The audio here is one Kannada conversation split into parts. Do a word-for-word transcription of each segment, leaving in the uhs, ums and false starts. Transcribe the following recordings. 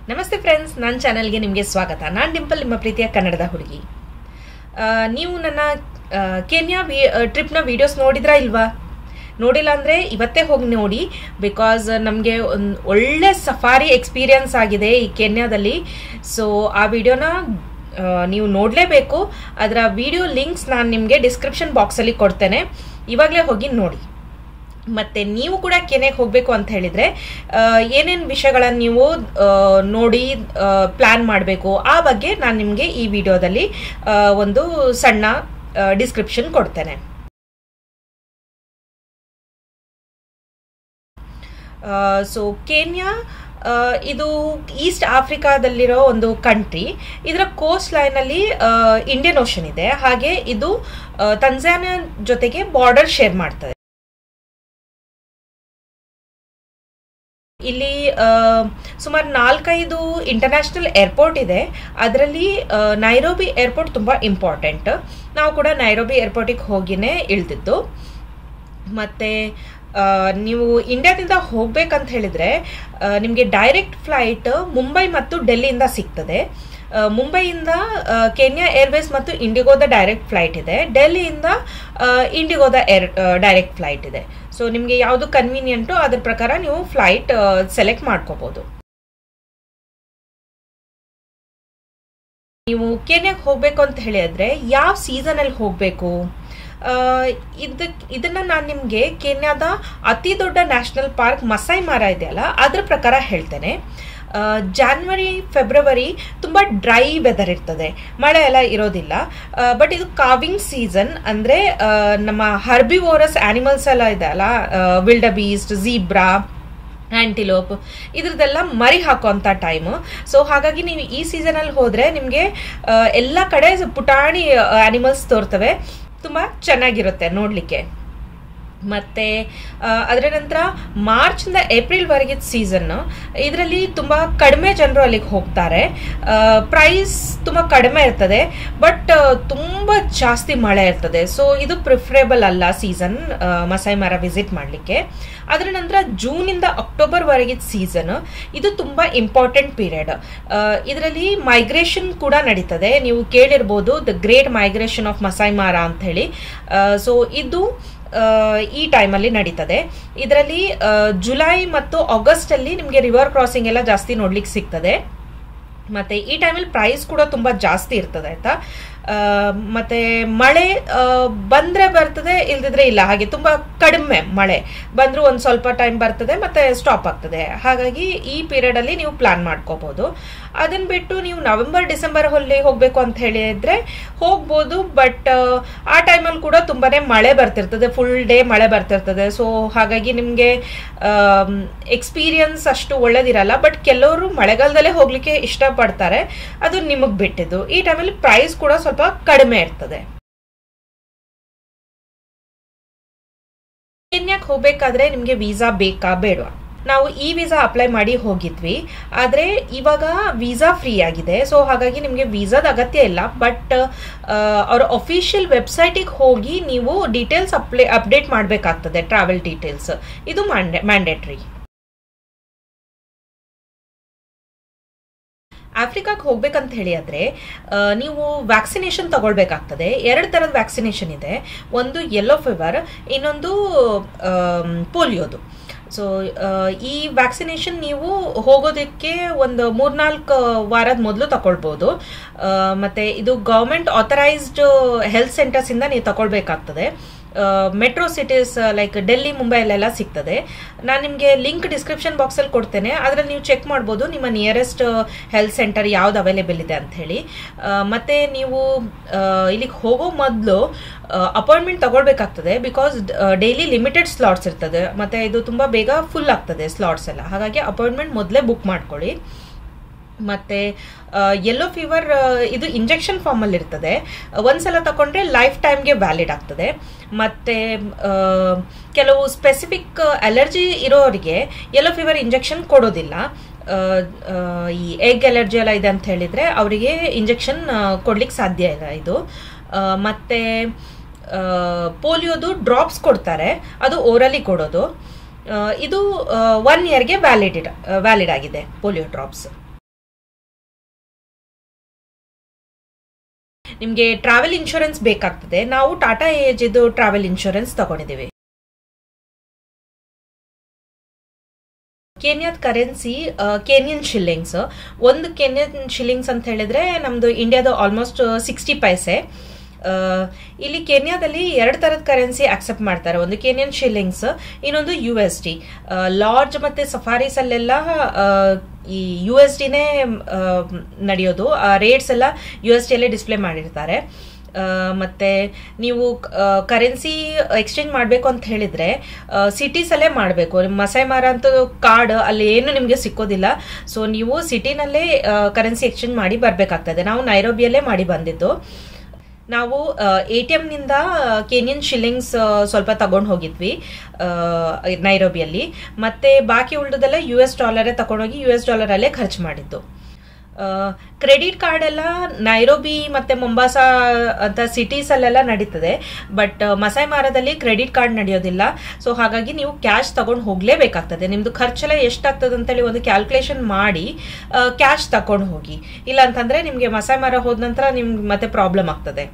ನಮಸ್ತೆ ಫ್ರೆಂಡ್ಸ್, ನನ್ನ ಚಾನಲ್ಗೆ ನಿಮಗೆ ಸ್ವಾಗತ. ನಾನು ಡಿಂಪಲ್, ನಿಮ್ಮ ಪ್ರೀತಿಯ ಕನ್ನಡದ ಹುಡುಗಿ. ನೀವು ನನ್ನ ಕೆನ್ಯಾ ವಿ ಟ್ರಿಪ್ನ ವೀಡಿಯೋಸ್ ನೋಡಿದ್ರಾ ಇಲ್ವಾ? ನೋಡಿಲ್ಲ ಅಂದರೆ ಇವತ್ತೇ ಹೋಗಿ ನೋಡಿ. ಬಿಕಾಸ್ ನಮಗೆ ಒಂದು ಒಳ್ಳೆ ಸಫಾರಿ ಎಕ್ಸ್ಪೀರಿಯನ್ಸ್ ಆಗಿದೆ ಈ ಕೆನ್ಯಾದಲ್ಲಿ. ಸೊ ಆ ವಿಡಿಯೋನ ನೀವು ನೋಡಲೇಬೇಕು. ಅದರ ವಿಡಿಯೋ ಲಿಂಕ್ಸ್ ನಾನು ನಿಮಗೆ ಡಿಸ್ಕ್ರಿಪ್ಷನ್ ಬಾಕ್ಸಲ್ಲಿ ಕೊಡ್ತೇನೆ. ಇವಾಗಲೇ ಹೋಗಿ ನೋಡಿ. ಮತ್ತು ನೀವು ಕೂಡ ಕೆನ್ಯಾಗೆ ಹೋಗಬೇಕು ಅಂತ ಹೇಳಿದರೆ ಏನೇನು ವಿಷಯಗಳನ್ನು ನೀವು ನೋಡಿ ಪ್ಲ್ಯಾನ್ ಮಾಡಬೇಕು ಆ ಬಗ್ಗೆ ನಾನು ನಿಮಗೆ ಈ ವಿಡಿಯೋದಲ್ಲಿ ಒಂದು ಸಣ್ಣ ಡಿಸ್ಕ್ರಿಪ್ಷನ್ ಕೊಡ್ತೇನೆ. ಸೊ ಕೆನ್ಯಾ ಇದು ಈಸ್ಟ್ ಆಫ್ರಿಕಾದಲ್ಲಿರೋ ಒಂದು ಕಂಟ್ರಿ. ಇದರ ಕೋಸ್ಟ್ ಲೈನಲ್ಲಿ ಇಂಡಿಯನ್ ಓಷನ್ ಇದೆ. ಹಾಗೆ ಇದು ತಂಜಾನಿಯಾ ಜೊತೆಗೆ ಬಾರ್ಡರ್ ಶೇರ್ ಮಾಡ್ತದೆ. ಇಲ್ಲಿ ಸುಮಾರು ನಾಲ್ಕೈದು ಇಂಟರ್ನ್ಯಾಷನಲ್ ಏರ್ಪೋರ್ಟ್ ಇದೆ. ಅದರಲ್ಲಿ ನೈರೋಬಿ ಏರ್ಪೋರ್ಟ್ ತುಂಬ ಇಂಪಾರ್ಟೆಂಟ್. ನಾವು ಕೂಡ ನೈರೋಬಿ ಏರ್ಪೋರ್ಟಿಗೆ ಹೋಗಿನೇ ಇಳಿದಿದ್ದು. ಮತ್ತು ನೀವು ಇಂಡಿಯಾದಿಂದ ಹೋಗ್ಬೇಕಂತ ಹೇಳಿದರೆ ನಿಮಗೆ ಡೈರೆಕ್ಟ್ ಫ್ಲೈಟ್ ಮುಂಬೈ ಮತ್ತು ಡೆಲ್ಲಿಯಿಂದ ಸಿಗ್ತದೆ. ಮುಂಬೈಯಿಂದ ಕೆನ್ಯಾ ಏರ್ವೇಸ್ ಮತ್ತು ಇಂಡಿಗೋದ ಡೈರೆಕ್ಟ್ ಫ್ಲೈಟ್ ಇದೆ. ಡೆಲ್ಲಿಯಿಂದ ಇಂಡಿಗೋದ ಏರ್ ಡೈರೆಕ್ಟ್ ಫ್ಲೈಟ್ ಇದೆ. ಸೊ ನಿಮಗೆ ಯಾವುದು ಕನ್ವೀನಿಯಂಟು ಅದ್ರ ಪ್ರಕಾರ ನೀವು ಫ್ಲೈಟ್ ಸೆಲೆಕ್ಟ್ ಮಾಡ್ಕೋಬೋದು. ನೀವು ಕೆನ್ಯಾಗೆ ಹೋಗಬೇಕು ಅಂತ ಹೇಳಿದ್ರೆ ಯಾವ ಸೀಸನಲ್ಲಿ ಹೋಗಬೇಕು ಇದಕ್ಕೆ ಇದನ್ನು ನಾನು ನಿಮಗೆ ಕೆನ್ಯಾದ ಅತಿ ದೊಡ್ಡ ನ್ಯಾಷನಲ್ ಪಾರ್ಕ್ ಮಸೈ ಮಾರ ಇದೆಯಲ್ಲ ಅದ್ರ ಪ್ರಕಾರ ಹೇಳ್ತೇನೆ. ಜಾನ್ವರಿ ಫೆಬ್ರವರಿ ತುಂಬ ಡ್ರೈ ವೆದರ್ ಇರ್ತದೆ, ಮಳೆ ಎಲ್ಲ ಇರೋದಿಲ್ಲ. ಬಟ್ ಇದು ಕಾವಿಂಗ್ ಸೀಸನ್, ಅಂದರೆ ನಮ್ಮ ಹರ್ಬಿವೋರಸ್ ಆ್ಯನಿಮಲ್ಸ್ ಎಲ್ಲ ಇದೆ ಅಲ್ಲ, ವಿಲ್ಡ ಬೀಸ್ಟ್, ಝೀಬ್ರಾ, ಆ್ಯಂಟಿಲೋಪ್, ಇದ್ರದ್ದೆಲ್ಲ ಮರಿ ಹಾಕೋಂಥ ಟೈಮು. ಸೊ ಹಾಗಾಗಿ ನೀವು ಈ ಸೀಸನಲ್ಲಿ ಹೋದರೆ ನಿಮಗೆ ಎಲ್ಲ ಕಡೆ ಪುಟಾಣಿ ಆ್ಯನಿಮಲ್ಸ್ ತೋರ್ತವೆ. ತುಂಬ ಚೆನ್ನಾಗಿರುತ್ತೆ ನೋಡಲಿಕ್ಕೆ. ಮತ್ತು ಅದರ ನಂತರ ಮಾರ್ಚಿಂದ ಏಪ್ರಿಲ್ವರೆಗಿದ್ದ ಸೀಸನ್ನು. ಇದರಲ್ಲಿ ತುಂಬ ಕಡಿಮೆ ಜನರು ಅಲ್ಲಿಗೆ ಹೋಗ್ತಾರೆ. ಪ್ರೈಸ್ ತುಂಬ ಕಡಿಮೆ ಇರ್ತದೆ, ಬಟ್ ತುಂಬ ಜಾಸ್ತಿ ಮಳೆ ಇರ್ತದೆ. ಸೊ ಇದು ಪ್ರಿಫರೇಬಲ್ ಅಲ್ಲ ಸೀಸನ್ ಮಸೈ ಮಾರ ವಿಸಿಟ್ ಮಾಡಲಿಕ್ಕೆ. ಅದರ ನಂತರ ಜೂನಿಂದ ಅಕ್ಟೋಬರ್ವರೆಗಿದ್ದ ಸೀಸನ್. ಇದು ತುಂಬ ಇಂಪಾರ್ಟೆಂಟ್ ಪೀರಿಯಡ್. ಇದರಲ್ಲಿ ಮೈಗ್ರೇಷನ್ ಕೂಡ ನಡೀತದೆ. ನೀವು ಕೇಳಿರ್ಬೋದು the great migration of Masai Mara ಅಂತ ಹೇಳಿ. ಸೊ ಇದು ಈ ಟೈಮಲ್ಲಿ ನಡೀತದೆ. ಇದರಲ್ಲಿ ಜುಲೈ ಮತ್ತು ಆಗಸ್ಟಲ್ಲಿ ನಿಮಗೆ ರಿವರ್ ಕ್ರಾಸಿಂಗ್ ಎಲ್ಲ ಜಾಸ್ತಿ ನೋಡ್ಲಿಕ್ಕೆ ಸಿಗ್ತದೆ. ಮತ್ತು ಈ ಟೈಮಲ್ಲಿ ಪ್ರೈಸ್ ಕೂಡ ತುಂಬ ಜಾಸ್ತಿ ಇರ್ತದೆ, ಆಯಿತಾ. ಮತ್ತು ಮಳೆ ಬಂದರೆ ಬರ್ತದೆ, ಇಲ್ದಿದ್ರೆ ಇಲ್ಲ. ಹಾಗೆ ತುಂಬ ಕಡಿಮೆ ಮಳೆ ಬಂದರೂ ಒಂದು ಸ್ವಲ್ಪ ಟೈಮ್ ಬರ್ತದೆ ಮತ್ತು ಸ್ಟಾಪ್ ಆಗ್ತದೆ. ಹಾಗಾಗಿ ಈ ಪೀರಿಯಡಲ್ಲಿ ನೀವು ಪ್ಲ್ಯಾನ್ ಮಾಡ್ಕೋಬೋದು. ಅದನ್ನು ಬಿಟ್ಟು ನೀವು ನವೆಂಬರ್ ಡಿಸೆಂಬರ್ ಹೊಲ್ಲಿ ಹೋಗಬೇಕು ಅಂತ ಹೇಳಿದರೆ ಹೋಗ್ಬೋದು. ಬಟ್ ಆ ಟೈಮಲ್ಲಿ ಕೂಡ ತುಂಬಾ ಮಳೆ ಬರ್ತಿರ್ತದೆ, ಫುಲ್ ಡೇ ಮಳೆ ಬರ್ತಿರ್ತದೆ. ಸೊ ಹಾಗಾಗಿ ನಿಮಗೆ ಎಕ್ಸ್ಪೀರಿಯನ್ಸ್ ಅಷ್ಟು ಒಳ್ಳೇದಿರಲ್ಲ. ಬಟ್ ಕೆಲವರು ಮಳೆಗಾಲದಲ್ಲೇ ಹೋಗಲಿಕ್ಕೆ ಇಷ್ಟಪಡ್ತಾರೆ, ಅದು ನಿಮಗೆ ಬಿಟ್ಟಿದ್ದು. ಈ ಟೈಮಲ್ಲಿ ಪ್ರೈಸ್ ಕೂಡ ಸ್ವಲ್ಪ ಕಡಿಮೆ ಇರ್ತದೆ. ಕೆನ್ಯಾಕ್ಕೆ ಹೋಗ್ಬೇಕಾದ್ರೆ ನಿಮಗೆ ವೀಸಾ ಬೇಕಾ ಬೇಡವಾ? ನಾವು ಈ ವೀಸಾ ಅಪ್ಲೈ ಮಾಡಿ ಹೋಗಿದ್ವಿ, ಆದರೆ ಇವಾಗ ವೀಸಾ ಫ್ರೀ ಆಗಿದೆ. ಸೊ ಹಾಗಾಗಿ ನಿಮಗೆ ವೀಸಾದ ಅಗತ್ಯ ಇಲ್ಲ. ಬಟ್ ಅವ್ರ ಅಫಿಷಿಯಲ್ ವೆಬ್ಸೈಟಿಗೆ ಹೋಗಿ ನೀವು ಡೀಟೇಲ್ಸ್ ಅಪ್ಲೈ ಅಪ್ಡೇಟ್ ಮಾಡಬೇಕಾಗ್ತದೆ, ಟ್ರಾವೆಲ್ ಡೀಟೇಲ್ಸ್. ಇದು ಮ್ಯಾಂಡೇ ಮ್ಯಾಂಡೇಟ್ರಿ. ಆಫ್ರಿಕಾಗೆ ಹೋಗ್ಬೇಕಂತ ಹೇಳಿದ್ರೆ ನೀವು ವ್ಯಾಕ್ಸಿನೇಷನ್ ತಗೊಳ್ಬೇಕಾಗ್ತದೆ. ಎರಡು ಥರದ ವ್ಯಾಕ್ಸಿನೇಷನ್ ಇದೆ. ಒಂದು ಯೆಲ್ಲೋ ಫೀವರ್, ಇನ್ನೊಂದು ಪೋಲಿಯೋದು. ಸೊ ಈ ವ್ಯಾಕ್ಸಿನೇಷನ್ ನೀವು ಹೋಗೋದಕ್ಕೆ ಒಂದು ಮೂರ್ನಾಲ್ಕು ವಾರದ ಮೊದಲು ತಗೊಳ್ಬೋದು. ಮತ್ತು ಇದು ಗೌರ್ಮೆಂಟ್ ಆಥರೈಸ್ಡ್ ಹೆಲ್ತ್ ಸೆಂಟರ್ಸಿಂದ ನೀವು ತಗೊಳ್ಬೇಕಾಗ್ತದೆ. ಮೆಟ್ರೋ ಸಿಟೀಸ್ ಲೈಕ್ ಡೆಲ್ಲಿ, ಮುಂಬೈಲೆಲ್ಲ ಸಿಗ್ತದೆ. ನಾನು ನಿಮಗೆ ಲಿಂಕ್ ಡಿಸ್ಕ್ರಿಪ್ಷನ್ ಬಾಕ್ಸಲ್ಲಿ ಕೊಡ್ತೇನೆ. ಅದರಲ್ಲಿ ನೀವು ಚೆಕ್ ಮಾಡ್ಬೋದು ನಿಮ್ಮ ನಿಯರೆಸ್ಟ್ ಹೆಲ್ತ್ ಸೆಂಟರ್ ಯಾವ್ದು ಅವೈಲೇಬಲ್ ಇದೆ ಅಂಥೇಳಿ. ಮತ್ತು ನೀವು ಇಲ್ಲಿಗೆ ಹೋಗೋ ಮೊದಲು ಅಪಾಯಿಂಟ್ಮೆಂಟ್ ತಗೊಳ್ಬೇಕಾಗ್ತದೆ. ಬಿಕಾಸ್ ಡೈಲಿ ಲಿಮಿಟೆಡ್ ಸ್ಲಾಟ್ಸ್ ಇರ್ತದೆ ಮತ್ತು ಇದು ತುಂಬ ಬೇಗ ಫುಲ್ ಆಗ್ತದೆ ಸ್ಲಾಟ್ಸ್ ಎಲ್ಲ. ಹಾಗಾಗಿ ಅಪಾಯಿಂಟ್ಮೆಂಟ್ ಮೊದಲೇ ಬುಕ್ ಮಾಡ್ಕೊಳ್ಳಿ. ಮತ್ತು ಯೆಲ್ಲೋ ಫೀವರ್ ಇದು ಇಂಜೆಕ್ಷನ್ ಫಾರ್ಮಲ್ಲಿ ಇರ್ತದೆ. ಒಂದ್ಸಲ ತಗೊಂಡ್ರೆ ಲೈಫ್ ಟೈಮ್ಗೆ ವ್ಯಾಲಿಡ್ ಆಗ್ತದೆ. ಮತ್ತು ಕೆಲವು ಸ್ಪೆಸಿಫಿಕ್ ಅಲರ್ಜಿ ಇರೋರಿಗೆ ಯೆಲ್ಲೋ ಫೀವರ್ ಇಂಜೆಕ್ಷನ್ ಕೊಡೋದಿಲ್ಲ. ಈ ಎಗ್ ಅಲರ್ಜಿ ಎಲ್ಲ ಇದೆ ಅಂತ ಹೇಳಿದರೆ ಅವರಿಗೆ ಇಂಜೆಕ್ಷನ್ ಕೊಡ್ಲಿಕ್ಕೆ ಸಾಧ್ಯ ಇಲ್ಲ ಇದು. ಮತ್ತು ಪೋಲಿಯೋದು ಡ್ರಾಪ್ಸ್ ಕೊಡ್ತಾರೆ, ಅದು ಓರಲಿ ಕೊಡೋದು. ಇದು ಒನ್ ಇಯರ್ಗೆ ವ್ಯಾಲಿಡ್ ವ್ಯಾಲಿಡ್ ಆಗಿದೆ ಪೋಲಿಯೋ ಡ್ರಾಪ್ಸ್. ನಿಮಗೆ ಟ್ರಾವೆಲ್ ಇನ್ಶೂರೆನ್ಸ್ ಬೇಕಾಗ್ತದೆ. ನಾವು ಟಾಟಾ ಏಜ್ ಇದು ಟ್ರಾವೆಲ್ ಇನ್ಶೂರೆನ್ಸ್ ತಗೊಂಡಿದ್ದೀವಿ. ಕೆನ್ಯಾದ ಕರೆನ್ಸಿ ಕೆನ್ಯನ್ ಶಿಲ್ಲಿಂಗ್ಸ್. ಒಂದು ಕೆನ್ಯನ್ ಶಿಲ್ಲಿಂಗ್ಸ್ ಅಂತ ಹೇಳಿದ್ರೆ ನಮ್ದು ಇಂಡಿಯಾದ ಆಲ್ಮೋಸ್ಟ್ ಸಿಕ್ಸ್ಟಿ ಪೈಸೆ. ಇಲ್ಲಿ ಕೆನ್ಯಾದಲ್ಲಿ ಎರಡು ತರದ ಕರೆನ್ಸಿ ಅಕ್ಸೆಪ್ಟ್ ಮಾಡ್ತಾರೆ. ಒಂದು ಕೆನ್ಯನ್ ಶಿಲ್ಲಿಂಗ್ಸ್, ಇನ್ನೊಂದು ಯು ಎಸ್ ಡಿ. ಲಾರ್ಜ್ ಮತ್ತೆ ಸಫಾರೀಸ್ ಅಲ್ಲೆಲ್ಲ ಈ ಯು ಎಸ್ ಡಿನೇ ನಡೆಯೋದು. ರೇಟ್ಸ್ ಎಲ್ಲ ಯು ಎಸ್ ಡಿ ಅಲ್ಲೇ ಡಿಸ್ಪ್ಲೇ ಮಾಡಿರ್ತಾರೆ. ಮತ್ತೆ ನೀವು ಕರೆನ್ಸಿ ಎಕ್ಸ್ಚೇಂಜ್ ಮಾಡಬೇಕು ಅಂತ ಹೇಳಿದ್ರೆ ಸಿಟೀಸ್ ಅಲ್ಲೇ ಮಾಡಬೇಕು. ಮಸೈ ಮಾರ ಅಂತ ಕಾರ್ಡ್ ಅಲ್ಲಿ ಏನು ನಿಮಗೆ ಸಿಕ್ಕೋದಿಲ್ಲ. ಸೊ ನೀವು ಸಿಟಿನಲ್ಲೇ ಕರೆನ್ಸಿ ಎಕ್ಸ್ಚೇಂಜ್ ಮಾಡಿ ಬರಬೇಕಾಗ್ತದೆ. ನಾವು ನೈರೋಬಿಯಲ್ಲೇ ಮಾಡಿ ಬಂದಿದ್ದು. ನಾವು ಎ ಟಿ ಎಮ್ನಿಂದ ಕೆನ್ಯನ್ ಶಿಲ್ಲಿಂಗ್ಸ್ ಸ್ವಲ್ಪ ತಗೊಂಡು ಹೋಗಿದ್ವಿ ನೈರೋಬಿಯಲ್ಲಿ. ಮತ್ತೆ ಬಾಕಿ ಉಳಿದೆಲ್ಲ ಯು ಎಸ್ ಡಾಲರೇ ತಗೊಂಡೋಗಿ ಯು ಎಸ್ ಡಾಲರಲ್ಲೇ ಖರ್ಚು ಮಾಡಿದ್ದು. ಕ್ರೆಡಿಟ್ ಕಾರ್ಡ್ ಎಲ್ಲ ನೈರೋಬಿ ಮತ್ತೆ ಮೊಂಬಾಸಾ ಅಂತ ಸಿಟೀಸ್ ಅಲ್ಲೆಲ್ಲ ನಡೀತದೆ. ಬಟ್ ಮಸೈ ಮಾರದಲ್ಲಿ ಕ್ರೆಡಿಟ್ ಕಾರ್ಡ್ ನಡೆಯೋದಿಲ್ಲ. ಸೊ ಹಾಗಾಗಿ ನೀವು ಕ್ಯಾಶ್ ತಗೊಂಡು ಹೋಗ್ಲೇಬೇಕಾಗ್ತದೆ. ನಿಮ್ದು ಖರ್ಚೆಲ್ಲ ಎಷ್ಟಾಗ್ತದೆ ಅಂತೇಳಿ ಒಂದು ಕ್ಯಾಲ್ಕುಲೇಷನ್ ಮಾಡಿ ಕ್ಯಾಶ್ ತಗೊಂಡು ಹೋಗಿ. ಇಲ್ಲ ಅಂತಂದ್ರೆ ನಿಮ್ಗೆ ಮಸೈ ಮಾರ ಹೋದ ನಂತರ ನಿಮ್ಗೆ ಮತ್ತೆ ಪ್ರಾಬ್ಲಮ್ ಆಗ್ತದೆ.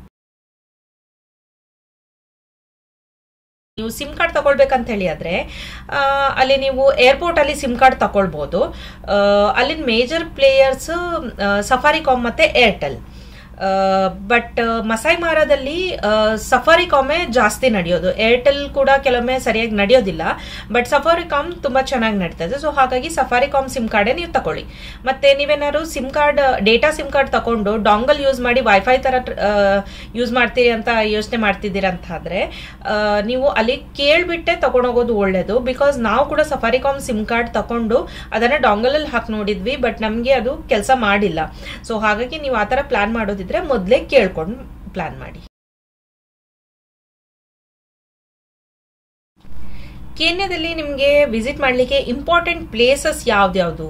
ನೀವು ಸಿಮ್ ಕಾರ್ಡ್ ತಗೊಳ್ಬೇಕಂತ ಹೇಳಿ ಆದ್ರೆ ಅಲ್ಲಿ ನೀವು ಏರ್ಪೋರ್ಟ್ ಅಲ್ಲಿ ಸಿಮ್ ಕಾರ್ಡ್ ತಗೊಳ್ಬಹುದು. ಅಲ್ಲಿನ ಮೇಜರ್ ಪ್ಲೇಯರ್ಸ್ ಸಫಾರಿಕಾಮ್ ಮತ್ತೆ ಏರ್ಟೆಲ್. ಬಟ್ ಮಸೈ ಮಾರದಲ್ಲಿ ಸಫಾರಿಕಾಮೇ ಜಾಸ್ತಿ ನಡೆಯೋದು. ಏರ್ಟೆಲ್ ಕೂಡ ಕೆಲವೊಮ್ಮೆ ಸರಿಯಾಗಿ ನಡೆಯೋದಿಲ್ಲ. ಬಟ್ ಸಫಾರಿಕಾಮ್ ತುಂಬಾ ಚೆನ್ನಾಗಿ ನಡೀತದೆ. ಸೊ ಹಾಗಾಗಿ ಸಫಾರಿಕಾಮ್ ಸಿಮ್ ಕಾರ್ಡೇ ನೀವು ತಗೊಳ್ಳಿ. ಮತ್ತೆ ನೀವೇನಾದ್ರು SIM card data SIM card ತಗೊಂಡು ಡಾಂಗಲ್ ಯೂಸ್ ಮಾಡಿ ವೈಫೈ ತರ ಯೂಸ್ ಮಾಡ್ತೀರಿ ಅಂತ ಯೋಚನೆ ಮಾಡ್ತಿದ್ದೀರ ಅಂತ ಆದ್ರೆ ನೀವು ಅಲ್ಲಿ ಕೇಳ್ಬಿಟ್ಟೆ ತಗೊಂಡೋಗೋದು ಒಳ್ಳೇದು. ಬಿಕಾಸ್ ನಾವು ಕೂಡ ಸಫಾರಿಕಾಮ್ ಸಿಮ್ ಕಾರ್ಡ್ ತಗೊಂಡು ಅದನ್ನ ಡಾಂಗಲ್ ಅಲ್ಲಿ ಹಾಕಿ ನೋಡಿದ್ವಿ. ಬಟ್ ನಮ್ಗೆ ಅದು ಕೆಲಸ ಮಾಡಿಲ್ಲ. ಸೊ ಹಾಗಾಗಿ ನೀವು ಆತರ ಪ್ಲಾನ್ ಮಾಡೋದಿದ್ರೆ ಮೊದಲೇ ಕೇಳ್ಕೊಂಡು ಪ್ಲಾನ್ ಮಾಡಿ. ಕೆನ್ಯಾದಲ್ಲಿ ನಿಮಗೆ ವಿಸಿಟ್ ಮಾಡಲಿಕ್ಕೆ ಇಂಪಾರ್ಟೆಂಟ್ ಪ್ಲೇಸಸ್ ಯಾವ್ದ್ಯಾವ್ದು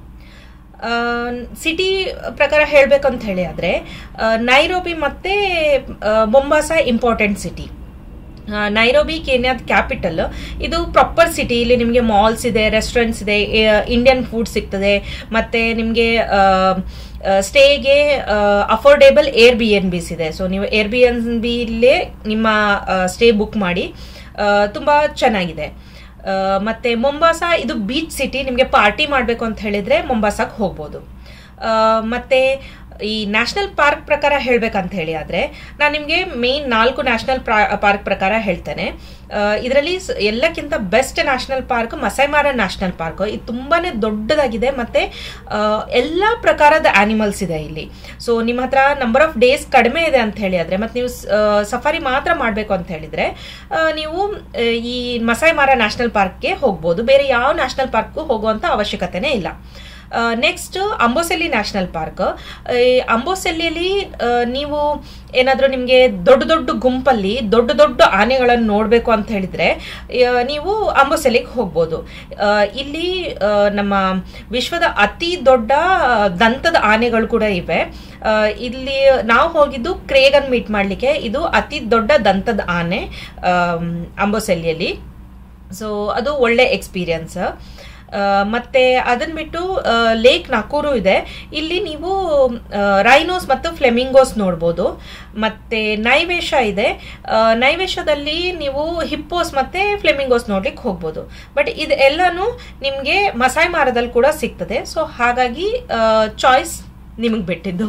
ಸಿಟಿ ಪ್ರಕಾರ ಹೇಳ್ಬೇಕಂತ ಹೇಳಿ ಆದ್ರೆ ನೈರೋಬಿ ಮತ್ತೆ ಮೊಂಬಾಸಾ ಇಂಪಾರ್ಟೆಂಟ್ ಸಿಟಿ. ನೈರೋಬಿ ಕೆನ್ಯಾದ ಕ್ಯಾಪಿಟಲ್. ಇದು ಪ್ರಾಪರ್ ಸಿಟಿ. ಇಲ್ಲಿ ನಿಮಗೆ ಮಾಲ್ಸ್ ಇದೆ, ರೆಸ್ಟೋರೆಂಟ್ಸ್ ಇದೆ, ಇಂಡಿಯನ್ ಫುಡ್ ಸಿಗ್ತದೆ. ಮತ್ತೆ ನಿಮಗೆ ಸ್ಟೇಗೆ affordable Airbnbs ಇದೆ. ಸೊ ನೀವು ಏರ್ ಬಿ ಎನ್ ಬಿಲೇ ನಿಮ್ಮ ಸ್ಟೇ ಬುಕ್ ಮಾಡಿ. ತುಂಬಾ ಚೆನ್ನಾಗಿದೆ. ಮತ್ತೆ ಮೊಂಬಾಸಾ ಇದು ಬೀಚ್ ಸಿಟಿ. ನಿಮಗೆ ಪಾರ್ಟಿ ಮಾಡಬೇಕು ಅಂತ ಹೇಳಿದ್ರೆ ಮೊಂಬಾಸಾಕ್ ಹೋಗ್ಬೋದು. ಮತ್ತೆ ಈ ನ್ಯಾಷನಲ್ ಪಾರ್ಕ್ ಪ್ರಕಾರ ಹೇಳ್ಬೇಕಂತ ಹೇಳಿ ಆದ್ರೆ ನಾನು ನಿಮಗೆ ಮೇನ್ ನಾಲ್ಕು ನ್ಯಾಷನಲ್ ಪಾರ್ಕ್ ಪ್ರಕಾರ ಹೇಳ್ತೇನೆ. ಇದರಲ್ಲಿ ಎಲ್ಲಕ್ಕಿಂತ best national park Masai Mara national park. ಇದು ತುಂಬಾನೇ ದೊಡ್ಡದಾಗಿದೆ. ಮತ್ತೆ ಎಲ್ಲಾ ಪ್ರಕಾರದ ಆನಿಮಲ್ಸ್ ಇದೆ ಇಲ್ಲಿ. ಸೊ ನಿಮ್ಮ ಹತ್ರ ನಂಬರ್ ಆಫ್ ಡೇಸ್ ಕಡಿಮೆ ಇದೆ ಅಂತ ಹೇಳಿ ಆದ್ರೆ ಮತ್ತೆ ನೀವು ಸಫಾರಿ ಮಾತ್ರ ಮಾಡಬೇಕು ಅಂತ ಹೇಳಿದ್ರೆ ನೀವು ಈ ಮಸೈ ಮಾರ ನ್ಯಾಷನಲ್ ಪಾರ್ಕ್ಗೆ ಹೋಗ್ಬೋದು. ಬೇರೆ ಯಾವ ನ್ಯಾಷನಲ್ ಪಾರ್ಕ್ಗೂ ಹೋಗುವಂತ ಅವಶ್ಯಕತೆನೇ ಇಲ್ಲ. Next Amboseli national park. ಅಂಬೋಸೆಲ್ಲಿಯಲ್ಲಿ ನೀವು ಏನಾದರೂ ನಿಮಗೆ ದೊಡ್ಡ ದೊಡ್ಡ ಗುಂಪಲ್ಲಿ ದೊಡ್ಡ ದೊಡ್ಡ ಆನೆಗಳನ್ನು ನೋಡಬೇಕು ಅಂತ ಹೇಳಿದ್ರೆ ನೀವು ಅಂಬೋಸೆಲ್ಲಿಗೆ ಹೋಗ್ಬೋದು. ಇಲ್ಲಿ ನಮ್ಮ ವಿಶ್ವದ ಅತಿ ದೊಡ್ಡ ದಂತದ ಆನೆಗಳು ಕೂಡ ಇವೆ. ಇಲ್ಲಿ ನಾವು ಹೋಗಿದ್ದು ಕ್ರೇಗನ್ ಮೀಟ್ ಮಾಡಲಿಕ್ಕೆ. ಇದು ಅತಿ ದೊಡ್ಡ ದಂತದ ಆನೆ ಅಂಬೋಸೆಲ್ಲಿಯಲ್ಲಿ. ಸೊ ಅದು ಒಳ್ಳೆ ಎಕ್ಸ್ಪೀರಿಯನ್ಸ್. ಮತ್ತೆ ಅದನ್ನ ಬಿಟ್ಟು ಲೇಕ್ ನಕೂರು ಇದೆ. ಇಲ್ಲಿ ನೀವು ರೈನೋಸ್ ಮತ್ತು ಫ್ಲೆಮಿಂಗೋಸ್ ನೋಡ್ಬೋದು. ಮತ್ತೆ ನೈವೇಶ ಇದೆ. ನೈವೇಶದಲ್ಲಿ ನೀವು ಹಿಪ್ಪೋಸ್ ಮತ್ತೆ ಫ್ಲೆಮಿಂಗೋಸ್ ನೋಡ್ಲಿಕ್ಕೆ ಹೋಗ್ಬೋದು. ಬಟ್ ಇದು ಎಲ್ಲಾನು ನಿಮ್ಗೆ ಮಸೈ ಮಾರದಲ್ಲಿ ಕೂಡ ಸಿಗ್ತದೆ. ಸೊ ಹಾಗಾಗಿ ಚಾಯ್ಸ್ ನಿಮಗ್ ಬಿಟ್ಟಿದ್ದು.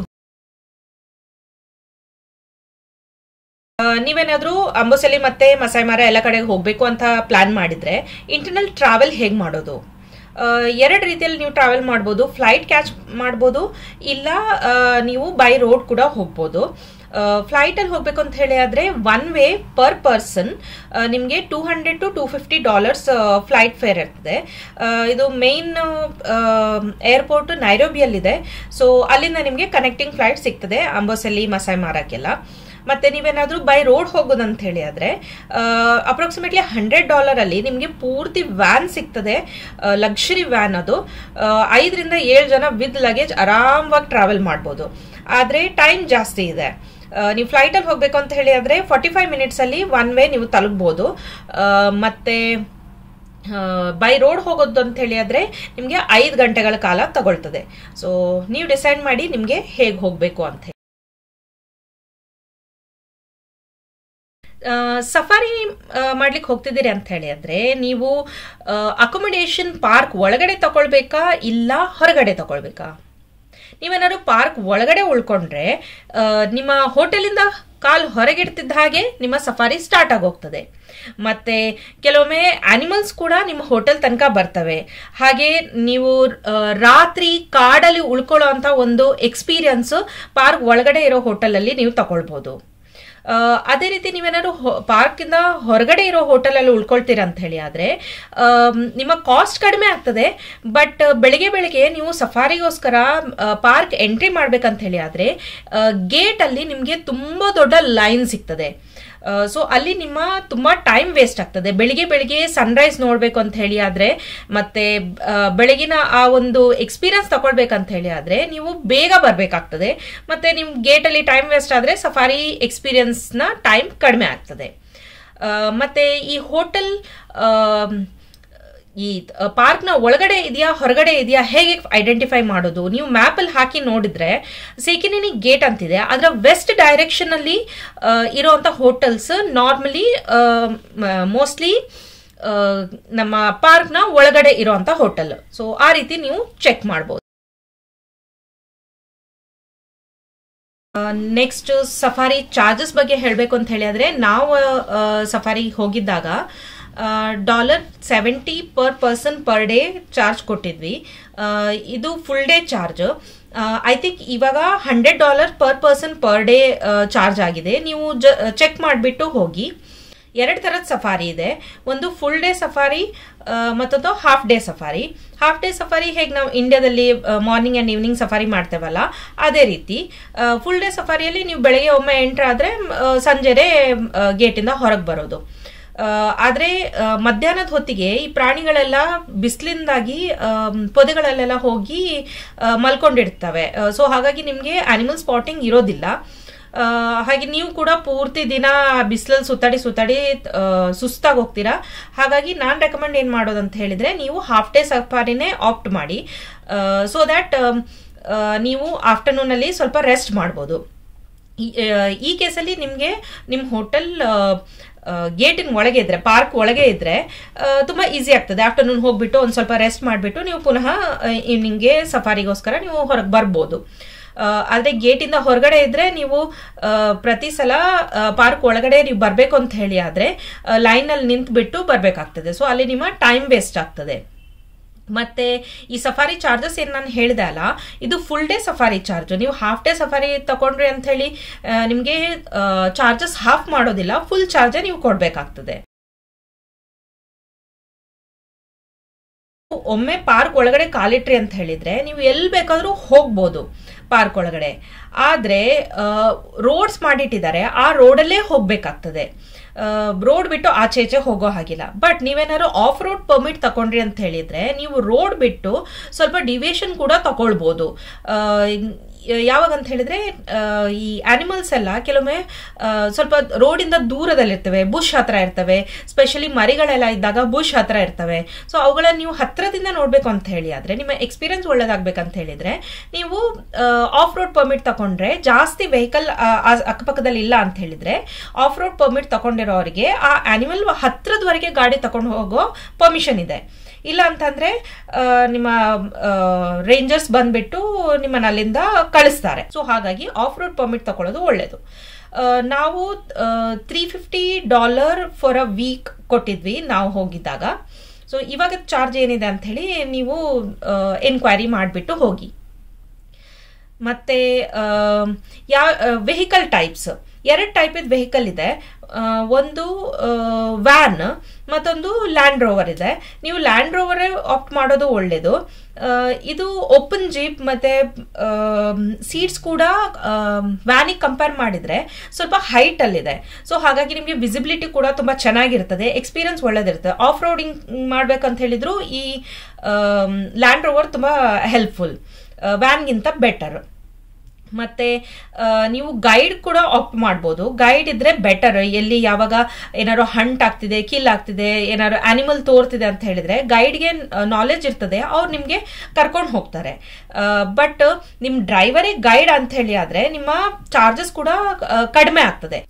ನೀವೇನಾದ್ರೂ ಅಂಬೋಸೆಲ್ಲಿ ಮತ್ತೆ ಮಸೈ ಮಾರ ಎಲ್ಲ ಕಡೆಗೆ ಹೋಗ್ಬೇಕು ಅಂತ ಪ್ಲಾನ್ ಮಾಡಿದ್ರೆ ಇಂಟರ್ನಲ್ ಟ್ರಾವೆಲ್ ಹೇಗ್ ಮಾಡೋದು? ಎರಡು ರೀತಿಯಲ್ಲಿ ನೀವು ಟ್ರಾವೆಲ್ ಮಾಡ್ಬೋದು. ಫ್ಲೈಟ್ ಕ್ಯಾಚ್ ಮಾಡ್ಬೋದು, ಇಲ್ಲ ನೀವು ಬೈ ರೋಡ್ ಕೂಡ ಹೋಗ್ಬೋದು. ಫ್ಲೈಟ್ ಅಲ್ಲಿ ಹೋಗ್ಬೇಕು ಅಂತ ಹೇಳಿ ಆದ್ರೆ ಒನ್ ವೇ ಪರ್ ಪರ್ಸನ್ ನಿಮಗೆ two hundred to two fifty dollars flight fare ಇರ್ತದೆ. ಇದು ಮೇನ್ ಏರ್ಪೋರ್ಟ್ ನೈರೋಬಿಯಲ್ಲಿದೆ. ಸೊ ಅಲ್ಲಿಂದ ನಿಮಗೆ ಕನೆಕ್ಟಿಂಗ್ ಫ್ಲೈಟ್ ಸಿಗ್ತದೆ ಅಂಬೋಸೆಲ್ಲಿ ಮಸೈ ಮಾರಕ್ಕೆಲ್ಲ. ಮತ್ತೆ ನೀವೇನಾದ್ರೂ ಬೈ ರೋಡ್ ಹೋಗೋದಂತ ಹೇಳಿ ಆದ್ರೆ ಅಪ್ರಾಕ್ಸಿಮೇಟ್ಲಿ ಹಂಡ್ರೆಡ್ ಡಾಲರ್ ಅಲ್ಲಿ ನಿಮ್ಗೆ ಪೂರ್ತಿ ವ್ಯಾನ್ ಸಿಗ್ತದೆ. ಲಕ್ಸುರಿ ವ್ಯಾನ್ ಅದು. ಐದರಿಂದ ಏಳು ಜನ ವಿತ್ ಲಗೇಜ್ ಆರಾಮವಾಗಿ ಟ್ರಾವೆಲ್ ಮಾಡ್ಬೋದು. ಆದ್ರೆ ಟೈಮ್ ಜಾಸ್ತಿ ಇದೆ. ನೀವು ಫ್ಲೈಟ್ ಅಲ್ಲಿ ಹೋಗ್ಬೇಕು ಅಂತ ಹೇಳಿ ಆದ್ರೆ ಫಾರ್ಟಿ ಫೈವ್ ಮಿನಿಟ್ಸ್ ಅಲ್ಲಿ ಒನ್ ವೇ ನೀವು ತಲುಪಬಹುದು. ಮತ್ತೆ ಬೈ ರೋಡ್ ಹೋಗೋದು ಅಂತ ಹೇಳಿ ಆದ್ರೆ ನಿಮ್ಗೆ ಐದು ಗಂಟೆಗಳ ಕಾಲ ತಗೊಳ್ತದೆ. ಸೊ ನೀವು ಡಿಸೈಡ್ ಮಾಡಿ ನಿಮ್ಗೆ ಹೇಗೆ ಹೋಗ್ಬೇಕು ಅಂತ ಹೇಳಿ. ಸಫಾರಿ ಮಾಡ್ಲಿಕ್ಕೆ ಹೋಗ್ತಿದ್ದೀರಿ ಅಂತ ಹೇಳಿ ಅಂದರೆ ನೀವು ಅಕೊಮಿಡೇಷನ್ ಪಾರ್ಕ್ ಒಳಗಡೆ ತಗೊಳ್ಬೇಕಾ ಇಲ್ಲ ಹೊರಗಡೆ ತಗೊಳ್ಬೇಕಾ? ನೀವೇನಾದ್ರು ಪಾರ್ಕ್ ಒಳಗಡೆ ಉಳ್ಕೊಂಡ್ರೆ ನಿಮ್ಮ ಹೋಟೆಲಿಂದ ಕಾಲು ಹೊರಗಿಡ್ತಿದ್ದ ಹಾಗೆ ನಿಮ್ಮ ಸಫಾರಿ ಸ್ಟಾರ್ಟ್ ಆಗೋಗ್ತದೆ. ಮತ್ತೆ ಕೆಲವೊಮ್ಮೆ ಆನಿಮಲ್ಸ್ ಕೂಡ ನಿಮ್ಮ ಹೋಟೆಲ್ ತನಕ ಬರ್ತವೆ. ಹಾಗೆ ನೀವು ರಾತ್ರಿ ಕಾಡಲ್ಲಿ ಉಳ್ಕೊಳ್ಳೋ ಅಂತ ಒಂದು ಎಕ್ಸ್ಪೀರಿಯನ್ಸ್ ಪಾರ್ಕ್ ಒಳಗಡೆ ಇರೋ ಹೋಟೆಲಲ್ಲಿ ನೀವು ತಗೊಳ್ಬೋದು. ಅದೇ ರೀತಿ ನೀವೇನಾದ್ರು ಪಾರ್ಕಿಂದ ಹೊರಗಡೆ ಇರೋ ಹೋಟೆಲಲ್ಲಿ ಉಳ್ಕೊಳ್ತೀರ ಅಂತ ಹೇಳಿ ಆದರೆ ನಿಮ್ಮ ಕಾಸ್ಟ್ ಕಡಿಮೆ ಆಗ್ತದೆ. ಬಟ್ ಬೆಳಿಗ್ಗೆ ಬೆಳಿಗ್ಗೆ ನೀವು ಸಫಾರಿಗೋಸ್ಕರ ಪಾರ್ಕ್ ಎಂಟ್ರಿ ಮಾಡ್ಬೇಕಂತ ಹೇಳಿ ಆದರೆ ಗೇಟಲ್ಲಿ ನಿಮಗೆ ತುಂಬ ದೊಡ್ಡ ಲೈನ್ ಸಿಗ್ತದೆ. ಸೊ ಅಲ್ಲಿ ನಿಮ್ಮ ತುಂಬ ಟೈಮ್ ವೇಸ್ಟ್ ಆಗ್ತದೆ. ಬೆಳಿಗ್ಗೆ ಬೆಳಿಗ್ಗೆ ಸನ್ರೈಸ್ ನೋಡಬೇಕು ಅಂತ ಹೇಳಿ ಆದರೆ ಮತ್ತೆ ಬೆಳಗಿನ ಆ ಒಂದು ಎಕ್ಸ್ಪೀರಿಯನ್ಸ್ ತಗೊಳ್ಬೇಕಂತ ಹೇಳಿ ಆದರೆ ನೀವು ಬೇಗ ಬರಬೇಕಾಗ್ತದೆ. ಮತ್ತು ನಿಮ್ಮ ಗೇಟಲ್ಲಿ ಟೈಮ್ ವೇಸ್ಟ್ ಆದರೆ ಸಫಾರಿ ಎಕ್ಸ್ಪೀರಿಯನ್ಸ್ನ ಟೈಮ್ ಕಡಿಮೆ ಆಗ್ತದೆ. ಮತ್ತು ಈ ಹೋಟೆಲ್ ಈ ಪಾರ್ಕ್ನ ಒಳಗಡೆ ಇದೆಯಾ ಹೊರಗಡೆ ಇದೆಯಾ ಹೇಗೆ ಐಡೆಂಟಿಫೈ ಮಾಡೋದು? ನೀವು ಮ್ಯಾಪಲ್ಲಿ ಹಾಕಿ ನೋಡಿದ್ರೆ ಸೇಕಿನೇನಿ ಗೇಟ್ ಅಂತಿದೆ, ಅದರ ವೆಸ್ಟ್ ಡೈರೆಕ್ಷನಲ್ಲಿ ಇರೋವಂಥ ಹೋಟೆಲ್ಸ್ ನಾರ್ಮಲಿ ಮೋಸ್ಟ್ಲಿ ನಮ್ಮ ಪಾರ್ಕ್ನ ಒಳಗಡೆ ಇರೋವಂಥ ಹೋಟೆಲ್. ಸೊ ಆ ರೀತಿ ನೀವು ಚೆಕ್ ಮಾಡ್ಬೋದು. ನೆಕ್ಸ್ಟ್ ಸಫಾರಿ ಚಾರ್ಜಸ್ ಬಗ್ಗೆ ಹೇಳಬೇಕು ಅಂತ ಹೇಳಿ ಆದರೆ ನಾವು ಸಫಾರಿ ಹೋಗಿದ್ದಾಗ dollar seventy per person per day charge ಕೊಟ್ಟಿದ್ವಿ. ಇದು full day charge. I think ಇವಾಗ hundred dollar per person per day charge ಆಗಿದೆ. ನೀವು ಜ ಚೆಕ್ ಮಾಡಿಬಿಟ್ಟು ಹೋಗಿ. ಎರಡು ಥರದ ಸಫಾರಿ ಇದೆ. ಒಂದು ಫುಲ್ ಡೇ ಸಫಾರಿ, ಮತ್ತೊಂದು half day safari. Half day safari ಹೇಗೆ ನಾವು ಇಂಡಿಯಾದಲ್ಲಿ ಮಾರ್ನಿಂಗ್ ಆ್ಯಂಡ್ ಈವ್ನಿಂಗ್ ಸಫಾರಿ ಮಾಡ್ತೇವಲ್ಲ ಅದೇ ರೀತಿ. ಫುಲ್ ಡೇ ಸಫಾರಿಯಲ್ಲಿ ನೀವು ಬೆಳಗ್ಗೆ ಒಮ್ಮೆ ಎಂಟ್ರ್ ಆದರೆ ಸಂಜೆನೇ ಗೇಟಿಂದ ಹೊರಗೆ ಬರೋದು. ಆದರೆ ಮಧ್ಯಾಹ್ನದ ಹೊತ್ತಿಗೆ ಈ ಪ್ರಾಣಿಗಳೆಲ್ಲ ಬಿಸಿಲಿಂದಾಗಿ ಪೊದೆಗಳಲ್ಲೆಲ್ಲ ಹೋಗಿ ಮಲ್ಕೊಂಡಿರ್ತವೆ. ಸೊ ಹಾಗಾಗಿ ನಿಮಗೆ ಆನಿಮಲ್ ಸ್ಪಾಟಿಂಗ್ ಇರೋದಿಲ್ಲ. ಹಾಗೆ ನೀವು ಕೂಡ ಪೂರ್ತಿ ದಿನ ಬಿಸಿಲಲ್ಲಿ ಸುತ್ತಾಡಿ ಸುತ್ತಾಡಿ ಸುಸ್ತಾಗಿ ಹೋಗ್ತೀರಾ. ಹಾಗಾಗಿ ನಾನು ರೆಕಮೆಂಡ್ ಏನು ಮಾಡೋದಂತ ಹೇಳಿದರೆ ನೀವು ಹಾಫ್ ಡೇ ಸಫಾರಿನೇ ಆಪ್ಟ್ ಮಾಡಿ. ಸೊ ದ್ಯಾಟ್ ನೀವು ಆಫ್ಟರ್ನೂನಲ್ಲಿ ಸ್ವಲ್ಪ ರೆಸ್ಟ್ ಮಾಡ್ಬೋದು. ಈ ಕೇಸಲ್ಲಿ ನಿಮಗೆ ನಿಮ್ಮ ಹೋಟೆಲ್ ಗೇಟಿನ ಒಳಗೆ ಇದ್ರೆ, ಪಾರ್ಕ್ ಒಳಗೆ ಇದ್ರೆ ತುಂಬ ಈಸಿ ಆಗ್ತದೆ. ಆಫ್ಟರ್ನೂನ್ ಹೋಗ್ಬಿಟ್ಟು ಒಂದು ಸ್ವಲ್ಪ ರೆಸ್ಟ್ ಮಾಡಿಬಿಟ್ಟು ನೀವು ಪುನಃ ಈವ್ನಿಂಗ್ಗೆ ಸಫಾರಿಗೋಸ್ಕರ ನೀವು ಹೊರಗೆ ಬರ್ಬೋದು. ಆದರೆ ಗೇಟಿಂದ ಹೊರಗಡೆ ಇದ್ರೆ ನೀವು ಪ್ರತಿ ಸಲ ಪಾರ್ಕ್ ಒಳಗಡೆ ನೀವು ಬರಬೇಕು ಅಂತ ಹೇಳಿ ಆದರೆ ಲೈನಲ್ಲಿ ನಿಂತ್ಬಿಟ್ಟು ಬರಬೇಕಾಗ್ತದೆ. ಸೊ ಅಲ್ಲಿ ನಿಮ್ಮ ಟೈಮ್ ವೇಸ್ಟ್ ಆಗ್ತದೆ. ಮತ್ತೆ ಈ ಸಫಾರಿ ಚಾರ್ಜಸ್ ಏನು ನಾನು ಹೇಳಿದೆ ಅಲ್ಲ, ಇದು ಫುಲ್ ಡೇ ಸಫಾರಿ ಚಾರ್ಜ್. ನೀವು ಹಾಫ್ ಡೇ ಸಫಾರಿ ತಗೊಂಡ್ರಿ ಅಂತ ಹೇಳಿ ನಿಮಗೆ ಚಾರ್ಜಸ್ ಹಾಫ್ ಮಾಡೋದಿಲ್ಲ, ಫುಲ್ ಚಾರ್ಜ್ ನೀವು ಕೊಡಬೇಕಾಗ್ತದೆ. ಒಮ್ಮೆ ಪಾರ್ಕ್ ಒಳಗಡೆ ಕಾಲಿಟ್ರಿ ಅಂತ ಹೇಳಿದ್ರೆ ನೀವು ಎಲ್ಲಿ ಬೇಕಾದ್ರೂ ಹೋಗ್ಬೋದು ಪಾರ್ಕ್ ಒಳಗಡೆ. ಆದ್ರೆ ರೋಡ್ಸ್ ಮಾಡಿಟ್ಟಿದ್ದಾರೆ, ಆ ರೋಡಲ್ಲೇ ಹೋಗ್ಬೇಕಾಗ್ತದೆ. ರೋಡ್ ಬಿಟ್ಟು ಆಚೆ ಈಚೆ ಹೋಗೋ ಹಾಗಿಲ್ಲ. ಬಟ್ ನೀವೇನಾದ್ರು ಆಫ್ ರೋಡ್ ಪರ್ಮಿಟ್ ತಗೊಂಡ್ರಿ ಅಂತ ಹೇಳಿದ್ರೆ ನೀವು ರೋಡ್ ಬಿಟ್ಟು ಸ್ವಲ್ಪ ಡಿವಿಯೇಷನ್ ಕೂಡ ತಗೊಳ್ಬೋದು. ಯಾವಾಗ ಅಂತ ಹೇಳಿದ್ರೆ ಈ ಆನಿಮಲ್ಸ್ ಎಲ್ಲ ಕೆಲವೊಮ್ಮೆ ಸ್ವಲ್ಪ ರೋಡಿಂದ ದೂರದಲ್ಲಿರ್ತವೆ, ಬುಷ್ ಹತ್ರ ಇರ್ತವೆ. ಸ್ಪೆಷಲಿ ಮರಿಗಳೆಲ್ಲ ಇದ್ದಾಗ ಬುಷ್ ಹತ್ರ ಇರ್ತವೆ. ಸೊ ಅವುಗಳನ್ನ ನೀವು ಹತ್ರದಿಂದ ನೋಡ್ಬೇಕು ಅಂತ ಹೇಳಿ ಆದ್ರೆ ನಿಮ್ಮ ಎಕ್ಸ್ಪೀರಿಯನ್ಸ್ ಒಳ್ಳೇದಾಗ್ಬೇಕಂತ ಹೇಳಿದ್ರೆ ನೀವು ಆಫ್ ರೋಡ್ ಪರ್ಮಿಟ್ ತಗೊಂಡ್ರೆ ಜಾಸ್ತಿ ವೆಹಿಕಲ್ ಅಕ್ಕಪಕ್ಕದಲ್ಲಿ ಇಲ್ಲ ಅಂತ ಹೇಳಿದ್ರೆ ಆಫ್ ರೋಡ್ ಪರ್ಮಿಟ್ ತಗೊಂಡಿರೋರಿಗೆ ಆ ಆನಿಮಲ್ ಹತ್ರದವರೆಗೆ ಗಾಡಿ ತಗೊಂಡು ಹೋಗೋ ಪರ್ಮಿಷನ್ ಇದೆ. ಇಲ್ಲ ಅಂತಂದ್ರೆ ನಿಮ್ಮ ರೇಂಜರ್ಸ್ ಬಂದ್ಬಿಟ್ಟು ನಿಮ್ಮನ್ನ ಅಲ್ಲಿಂದ ಕಳಿಸ್ತಾರೆ. ಸೊ ಹಾಗಾಗಿ ಆಫ್ ರೋಡ್ ಪರ್ಮಿಟ್ ತಗೊಳ್ಳೋದು ಒಳ್ಳೇದು. ನಾವು three fifty dollar for a week ಕೊಟ್ಟಿದ್ವಿ ನಾವು ಹೋಗಿದ್ದಾಗ. ಸೊ ಇವಾಗ ಚಾರ್ಜ್ ಏನಿದೆ ಅಂತ ಹೇಳಿ ನೀವು ಎನ್ಕ್ವೈರಿ ಮಾಡಿಬಿಟ್ಟು ಹೋಗಿ. ಮತ್ತೆ ಯಾ ವೆಹಿಕಲ್ ಟೈಪ್ಸ್ ಎರಡು ಟೈಪ್ ಇದ್ ವೆಹಿಕಲ್ ಇದೆ. ಒಂದು ವ್ಯಾನ್ ಮತ್ತೊಂದು ಲ್ಯಾಂಡ್ ರೋವರ್ ಇದೆ. ನೀವು ಲ್ಯಾಂಡ್ ರೋವರೇ ಆಪ್ಟ್ ಮಾಡೋದು ಒಳ್ಳೇದು. ಇದು ಓಪನ್ ಜೀಪ್ ಮತ್ತೆ ಸೀಟ್ಸ್ ಕೂಡ ವ್ಯಾನಿಗೆ ಕಂಪೇರ್ ಮಾಡಿದ್ರೆ ಸ್ವಲ್ಪ ಹೈಟ್ ಅಲ್ಲಿದೆ. ಸೊ ಹಾಗಾಗಿ ನಿಮಗೆ ವಿಸಿಬಿಲಿಟಿ ಕೂಡ ತುಂಬಾ ಚೆನ್ನಾಗಿರ್ತದೆ, ಎಕ್ಸ್ಪೀರಿಯನ್ಸ್ ಒಳ್ಳೇದಿರ್ತದೆ. ಆಫ್ ರೋಡಿಂಗ್ ಮಾಡ್ಬೇಕಂತ ಹೇಳಿದ್ರು ಈ ಲ್ಯಾಂಡ್ ರೋವರ್ ತುಂಬಾ ಹೆಲ್ಪ್ಫುಲ್, ವ್ಯಾನ್ಗಿಂತ ಬೆಟರ್. ಮತ್ತೆ ನೀವು ಗೈಡ್ ಕೂಡ ಆಪ್ಟ್ ಮಾಡ್ಬೋದು. ಗೈಡ್ ಇದ್ರೆ ಬೆಟರ್. ಎಲ್ಲಿ ಯಾವಾಗ ಏನಾದ್ರು ಹಂಟ್ ಆಗ್ತಿದೆ, ಕಿಲ್ ಆಗ್ತಿದೆ, ಏನಾದ್ರು ಆನಿಮಲ್ ತೋರ್ತಿದೆ ಅಂತ ಹೇಳಿದ್ರೆ ಗೈಡ್ಗೆ ನಾಲೆಜ್ ಇರ್ತದೆ, ಅವ್ರು ನಿಮ್ಗೆ ಕರ್ಕೊಂಡು ಹೋಗ್ತಾರೆ. ಬಟ್ ನಿಮ್ ಡ್ರೈವರೇ ಗೈಡ್ ಅಂತ ಹೇಳಿ ಆದ್ರೆ ನಿಮ್ಮ ಚಾರ್ಜಸ್ ಕೂಡ ಕಡಿಮೆ ಆಗ್ತದೆ.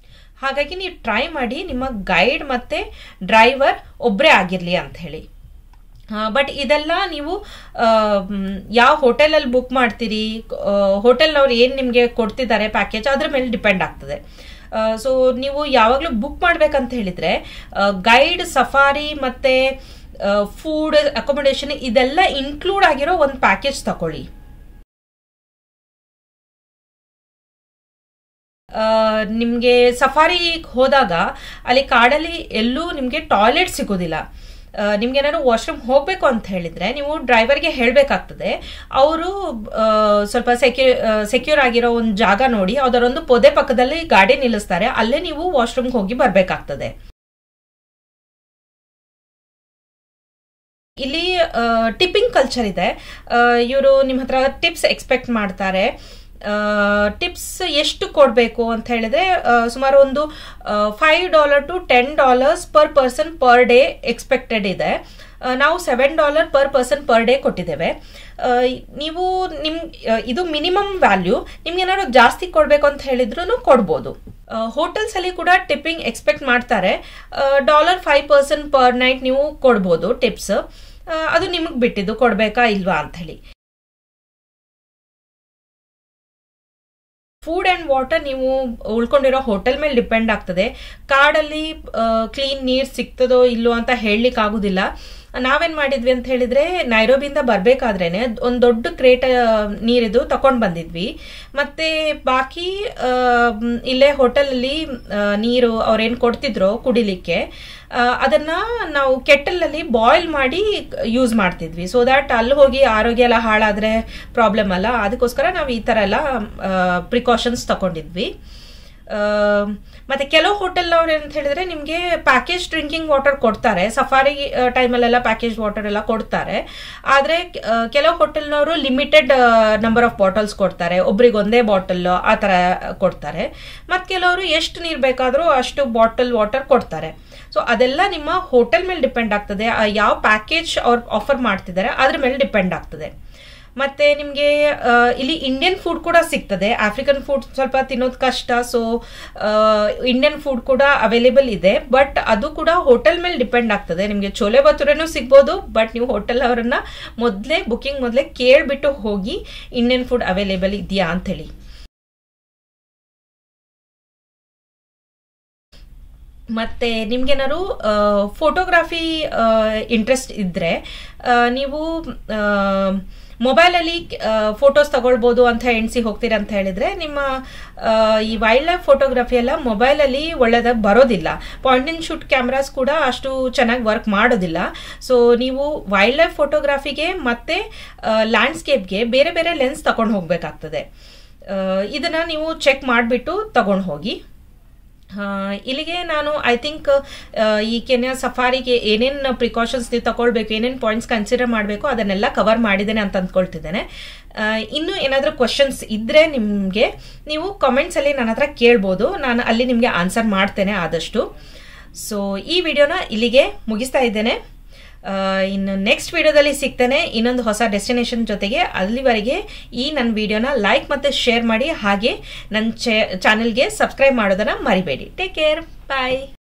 ಹಾಗಾಗಿ ನೀವು ಟ್ರೈ ಮಾಡಿ ನಿಮ್ಮ ಗೈಡ್ ಮತ್ತು ಡ್ರೈವರ್ ಒಬ್ಬರೇ ಆಗಿರಲಿ ಅಂತ ಹೇಳಿ. ಬಟ್ ಇದೆಲ್ಲ ನೀವು ಯಾವ ಹೋಟೆಲಲ್ಲಿ ಬುಕ್ ಮಾಡ್ತೀರಿ, ಹೋಟೆಲ್ನವ್ರು ಏನು ನಿಮಗೆ ಕೊಡ್ತಿದ್ದಾರೆ ಪ್ಯಾಕೇಜ್, ಅದ್ರ ಮೇಲೆ ಡಿಪೆಂಡ್ ಆಗ್ತದೆ. ಸೊ ನೀವು ಯಾವಾಗಲೂ ಬುಕ್ ಮಾಡ್ಬೇಕಂತ ಹೇಳಿದರೆ ಗೈಡ್, ಸಫಾರಿ ಮತ್ತು ಫುಡ್, ಅಕೊಮಡೇಷನ್ ಇದೆಲ್ಲ ಇನ್ಕ್ಲೂಡ್ ಆಗಿರೋ ಒಂದು ಪ್ಯಾಕೇಜ್ ತಗೊಳ್ಳಿ. ನಿಮಗೆ ಸಫಾರಿಗೆ ಹೋದಾಗ ಅಲ್ಲಿ ಕಾಡಲ್ಲಿ ಎಲ್ಲೂ ನಿಮಗೆ ಟಾಯ್ಲೆಟ್ ಸಿಗೋದಿಲ್ಲ. ನಿಮ್ಗೆ ಏನಾದ್ರು ವಾಶ್ರೂಮ್ ಹೋಗಬೇಕು ಅಂತ ಹೇಳಿದ್ರೆ ನೀವು ಡ್ರೈವರ್ಗೆ ಹೇಳಬೇಕಾಗ್ತದೆ. ಅವರು ಸ್ವಲ್ಪ ಸೆಕ್ಯೂ ಸೆಕ್ಯೂರ್ ಆಗಿರೋ ಒಂದು ಜಾಗ ನೋಡಿ ಅದರೊಂದು ಪೊದೆ ಪಕ್ಕದಲ್ಲಿ ಗಾಡಿ ನಿಲ್ಲಿಸ್ತಾರೆ, ಅಲ್ಲೇ ನೀವು ವಾಶ್ರೂಮ್ಗೆ ಹೋಗಿ ಬರಬೇಕಾಗ್ತದೆ. ಇಲ್ಲಿ ಟಿಪ್ಪಿಂಗ್ ಕಲ್ಚರ್ ಇದೆ. ಇವರು ನಿಮ್ಮ ಹತ್ರ ಟಿಪ್ಸ್ ಎಕ್ಸ್ಪೆಕ್ಟ್ ಮಾಡ್ತಾರೆ. ಟಿಪ್ಸ್ ಎಷ್ಟು ಕೊಡಬೇಕು ಅಂತ ಹೇಳಿದ್ರೆ ಸುಮಾರು ಒಂದು five dollar to ten dollars per person per day expected ಇದೆ. ನಾವು seven dollar per person per day ಕೊಟ್ಟಿದ್ದೇವೆ. ನೀವು ನಿಮ್ ಇದು ಮಿನಿಮಮ್ ವ್ಯಾಲ್ಯೂ. ನಿಮ್ಗೆ ಏನಾದ್ರು ಜಾಸ್ತಿ ಕೊಡಬೇಕು ಅಂತ ಹೇಳಿದ್ರು ಕೊಡ್ಬೋದು. ಹೋಟೆಲ್ಸ್ ಅಲ್ಲಿ ಕೂಡ ಟಿಪ್ಪಿಂಗ್ ಎಕ್ಸ್ಪೆಕ್ಟ್ ಮಾಡ್ತಾರೆ. Dollar five person per night ನೀವು ಕೊಡ್ಬೋದು ಟಿಪ್ಸ್. ಅದು ನಿಮಗೆ ಬಿಟ್ಟಿದ್ದು ಕೊಡ್ಬೇಕಾ ಇಲ್ವಾ ಅಂತ ಹೇಳಿ. ಫುಡ್ ಆ್ಯಂಡ್ ವಾಟರ್ ನೀವು ಉಳ್ಕೊಂಡಿರೋ ಹೋಟೆಲ್ ಮೇಲೆ ಡಿಪೆಂಡ್ ಆಗ್ತದೆ. ಕಾಡಲ್ಲಿ ಕ್ಲೀನ್ ನೀರು ಸಿಗ್ತದೋ ಇಲ್ಲೋ ಅಂತ ಹೇಳಲಿಕ್ಕೆ ಆಗೋದಿಲ್ಲ. ನಾವೇನು ಮಾಡಿದ್ವಿ ಅಂತ ಹೇಳಿದರೆ ನೈರೋಬಿಯಿಂದ ಬರಬೇಕಾದ್ರೇ ಒಂದು ದೊಡ್ಡ ಕ್ರೇಟ್ ನೀರಿದು ತಗೊಂಡು ಬಂದಿದ್ವಿ. ಮತ್ತು ಬಾಕಿ ಇಲ್ಲೇ ಹೋಟೆಲಲ್ಲಿ ನೀರು ಅವ್ರೇನು ಕೊಡ್ತಿದ್ರು ಕುಡಿಲಿಕ್ಕೆ ಅದನ್ನು ನಾವು ಕೆಟಲಲ್ಲಿ ಬಾಯ್ಲ್ ಮಾಡಿ ಯೂಸ್ ಮಾಡ್ತಿದ್ವಿ. ಸೊ ದ್ಯಾಟ್ ಅಲ್ಲಿ ಹೋಗಿ ಆರೋಗ್ಯ ಎಲ್ಲ ಹಾಳಾದರೆ ಪ್ರಾಬ್ಲಮ್ ಅಲ್ಲ. ಅದಕ್ಕೋಸ್ಕರ ನಾವು ಈ ಥರ ಎಲ್ಲ ಪ್ರಿಕಾಷನ್ಸ್ ತಗೊಂಡಿದ್ವಿ. ಮತ್ತು ಕೆಲವು ಹೋಟೆಲ್ನವ್ರು ಏನಂತ ಹೇಳಿದ್ರೆ ನಿಮಗೆ ಪ್ಯಾಕೇಜ್ ಡ್ರಿಂಕಿಂಗ್ ವಾಟರ್ ಕೊಡ್ತಾರೆ. ಸಫಾರಿ ಟೈಮಲ್ಲೆಲ್ಲ ಪ್ಯಾಕೇಜ್ ವಾಟರ್ ಎಲ್ಲ ಕೊಡ್ತಾರೆ. ಆದರೆ ಕೆಲವು ಹೋಟೆಲ್ನವರು ಲಿಮಿಟೆಡ್ ನಂಬರ್ ಆಫ್ ಬಾಟಲ್ಸ್ ಕೊಡ್ತಾರೆ, ಒಬ್ರಿಗೆ ಒಂದೇ ಬಾಟಲ್ ಆ ಥರ ಕೊಡ್ತಾರೆ. ಮತ್ತು ಕೆಲವರು ಎಷ್ಟು ನೀರು ಬೇಕಾದರೂ ಅಷ್ಟು ಬಾಟಲ್ ವಾಟರ್ ಕೊಡ್ತಾರೆ. ಸೊ ಅದೆಲ್ಲ ನಿಮ್ಮ ಹೋಟೆಲ್ ಮೇಲೆ ಡಿಪೆಂಡ್ ಆಗ್ತದೆ. ಯಾವ ಪ್ಯಾಕೇಜ್ ಅವ್ರು ಆಫರ್ ಮಾಡ್ತಿದ್ದಾರೆ ಅದ್ರ ಮೇಲೆ ಡಿಪೆಂಡ್ ಆಗ್ತದೆ. ಮತ್ತು ನಿಮಗೆ ಇಲ್ಲಿ ಇಂಡಿಯನ್ ಫುಡ್ ಕೂಡ ಸಿಗ್ತದೆ. ಆಫ್ರಿಕನ್ ಫುಡ್ ಸ್ವಲ್ಪ ತಿನ್ನೋದು ಕಷ್ಟ. ಸೊ ಇಂಡಿಯನ್ ಫುಡ್ ಕೂಡ ಅವೈಲೇಬಲ್ ಇದೆ. ಬಟ್ ಅದು ಕೂಡ ಹೋಟೆಲ್ ಮೇಲೆ ಡಿಪೆಂಡ್ ಆಗ್ತದೆ. ನಿಮಗೆ ಚೋಲೆ ಭಟೂರೆನೂ ಸಿಗ್ಬೋದು. ಬಟ್ ನೀವು ಹೋಟೆಲ್ ಅವರನ್ನು ಮೊದಲೇ ಬುಕಿಂಗ್ ಮೊದಲೇ ಕೇಳಿಬಿಟ್ಟು ಹೋಗಿ ಇಂಡಿಯನ್ ಫುಡ್ ಅವೈಲೇಬಲ್ ಇದೆಯಾ ಅಂಥೇಳಿ. ಮತ್ತು ನಿಮ್ಗೇನಾದ್ರು ಫೋಟೋಗ್ರಾಫಿ ಇಂಟ್ರೆಸ್ಟ್ ಇದ್ದರೆ ನೀವು ಮೊಬೈಲಲ್ಲಿ ಫೋಟೋಸ್ ತಗೊಳ್ಬೋದು ಅಂತ ಎಣಿಸಿ ಹೋಗ್ತೀರ ಅಂತ ಹೇಳಿದರೆ ನಿಮ್ಮ ಈ ವೈಲ್ಡ್ ಲೈಫ್ ಫೋಟೋಗ್ರಫಿ ಎಲ್ಲ ಮೊಬೈಲಲ್ಲಿ ಒಳ್ಳೆದಾಗಿ ಬರೋದಿಲ್ಲ. ಪಾಯಿಂಟ್ ಆ್ಯಂಡ್ ಶೂಟ್ ಕ್ಯಾಮ್ರಾಸ್ ಕೂಡ ಅಷ್ಟು ಚೆನ್ನಾಗಿ ವರ್ಕ್ ಮಾಡೋದಿಲ್ಲ. ಸೊ ನೀವು ವೈಲ್ಡ್ ಲೈಫ್ ಫೋಟೋಗ್ರಫಿಗೆ ಮತ್ತು ಲ್ಯಾಂಡ್ಸ್ಕೇಪ್ಗೆ ಬೇರೆ ಬೇರೆ ಲೆನ್ಸ್ ತಗೊಂಡು ಹೋಗಬೇಕಾಗ್ತದೆ. ಇದನ್ನು ನೀವು ಚೆಕ್ ಮಾಡಿಬಿಟ್ಟು ತಗೊಂಡು ಹೋಗಿ. ಇಲ್ಲಿಗೆ ನಾನು ಐ ಥಿಂಕ್ ಈ ಕೆನ್ಯಾ ಸಫಾರಿಗೆ ಏನೇನು ಪ್ರಿಕಾಷನ್ಸ್ ನೀವು ತಗೊಳ್ಬೇಕು, ಏನೇನು ಪಾಯಿಂಟ್ಸ್ ಕನ್ಸಿಡರ್ ಮಾಡಬೇಕು ಅದನ್ನೆಲ್ಲ ಕವರ್ ಮಾಡಿದ್ದೇನೆ ಅಂತ ಅಂದ್ಕೊಳ್ತಿದ್ದೇನೆ. ಇನ್ನೂ ಏನಾದರೂ ಕ್ವಶನ್ಸ್ ಇದ್ದರೆ ನಿಮಗೆ ನೀವು ಕಾಮೆಂಟ್ಸಲ್ಲಿ ನನ್ನ ಹತ್ರ ಕೇಳ್ಬೋದು. ನಾನು ಅಲ್ಲಿ ನಿಮಗೆ ಆನ್ಸರ್ ಮಾಡ್ತೇನೆ ಆದಷ್ಟು. ಸೊ ಈ ವಿಡಿಯೋನ ಇಲ್ಲಿಗೆ ಮುಗಿಸ್ತಾ ಇದ್ದೇನೆ. ಇನ್ನು ನೆಕ್ಸ್ಟ್ ವಿಡಿಯೋದಲ್ಲಿ ಸಿಗ್ತೇನೆ ಇನ್ನೊಂದು ಹೊಸ ಡೆಸ್ಟಿನೇಷನ್ ಜೊತೆಗೆ. ಅಲ್ಲಿವರೆಗೆ ಈ ನನ್ನ ವಿಡಿಯೋನ ಲೈಕ್ ಮತ್ತು ಶೇರ್ ಮಾಡಿ, ಹಾಗೆ ನನ್ನ ಚಾನೆಲ್ಗೆ ಸಬ್ಸ್ಕ್ರೈಬ್ ಮಾಡೋದನ್ನು ಮರಿಬೇಡಿ. ಟೇಕ್ ಕೇರ್, ಬಾಯ್.